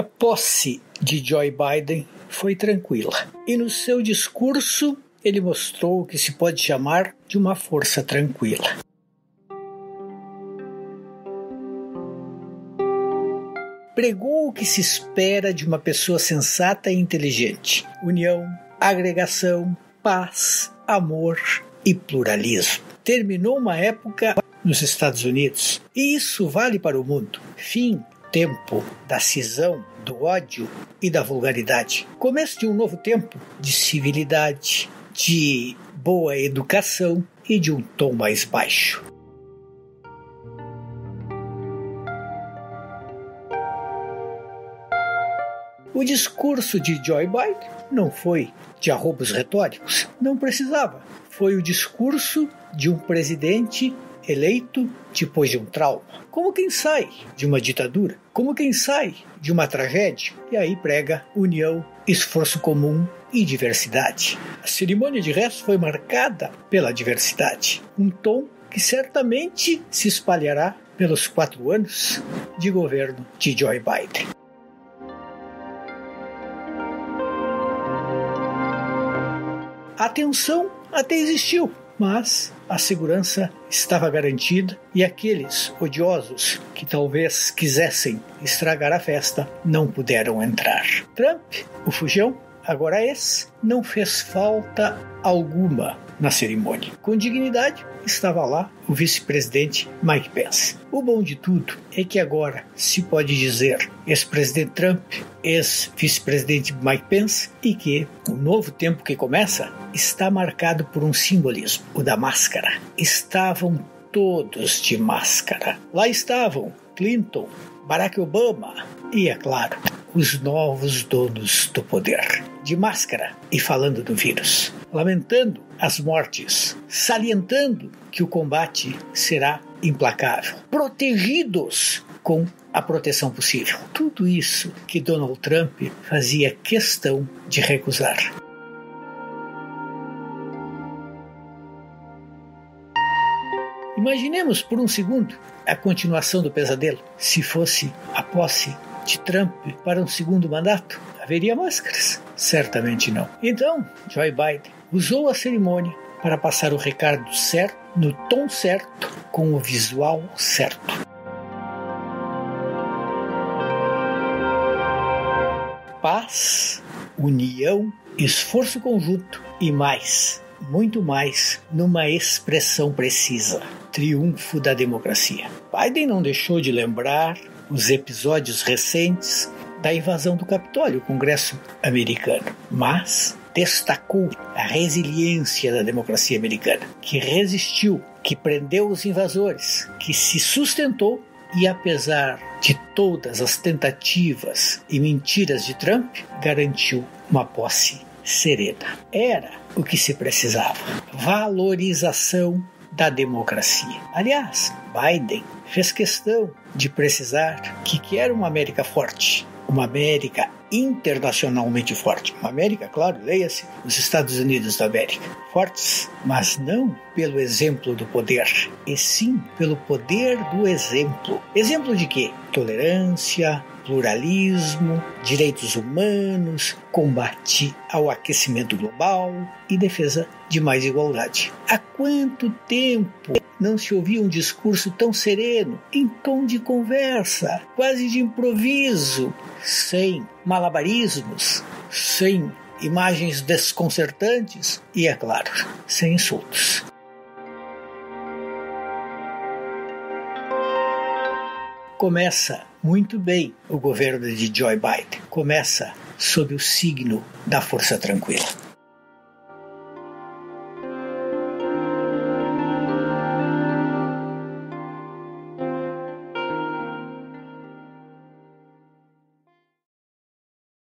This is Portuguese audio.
A posse de Joe Biden foi tranquila e no seu discurso ele mostrou o que se pode chamar de uma força tranquila. Pregou o que se espera de uma pessoa sensata e inteligente: união, agregação, paz, amor e pluralismo. Terminou uma época nos Estados Unidos e isso vale para o mundo. Fim, tempo da cisão, do ódio e da vulgaridade. Começo de um novo tempo de civilidade, de boa educação e de um tom mais baixo. O discurso de Joe Biden não foi de arrobos retóricos, não precisava. Foi o discurso de um presidente eleito depois de um trauma. Como quem sai de uma ditadura, como quem sai de uma tragédia, e aí prega união, esforço comum e diversidade. A cerimônia de resto foi marcada pela diversidade, um tom que certamente se espalhará pelos 4 anos de governo de Joe Biden. A tensão até existiu, mas a segurança estava garantida e aqueles odiosos que talvez quisessem estragar a festa não puderam entrar. Trump, o fujão, agora esse, não fez falta alguma na cerimônia. Com dignidade, estava lá o vice-presidente Mike Pence. O bom de tudo é que agora se pode dizer ex-presidente Trump, ex-vice-presidente Mike Pence, e que o novo tempo que começa está marcado por um simbolismo, o da máscara. Estavam todos de máscara. Lá estavam Clinton, Barack Obama e, é claro, os novos donos do poder, de máscara e falando do vírus, lamentando as mortes, salientando que o combate será implacável, protegidos com a proteção possível. Tudo isso que Donald Trump fazia questão de recusar. Imaginemos por um segundo a continuação do pesadelo. Se fosse a posse de Trump para um segundo mandato, haveria máscaras? Certamente não. Então, Joe Biden usou a cerimônia para passar o recado certo, no tom certo, com o visual certo. Paz, união, esforço conjunto e mais, muito mais, numa expressão precisa: triunfo da democracia. Biden não deixou de lembrar os episódios recentes da invasão do Capitólio, o Congresso americano, mas destacou a resiliência da democracia americana, que resistiu, que prendeu os invasores, que se sustentou e, apesar de todas as tentativas e mentiras de Trump, garantiu uma posse serena. Era o que se precisava. Valorização da democracia. Aliás, Biden fez questão de precisar que quer uma América forte, uma América internacionalmente forte. Uma América, claro, leia-se, os Estados Unidos da América. Fortes, mas não pelo exemplo do poder, e sim pelo poder do exemplo. Exemplo de quê? Tolerância, pluralismo, direitos humanos, combate ao aquecimento global e defesa de mais igualdade. Há quanto tempo não se ouvia um discurso tão sereno, em tom de conversa, quase de improviso, sem malabarismos, sem imagens desconcertantes e, é claro, sem insultos. Começa muito bem o governo de Joe Biden. Começa sob o signo da força tranquila.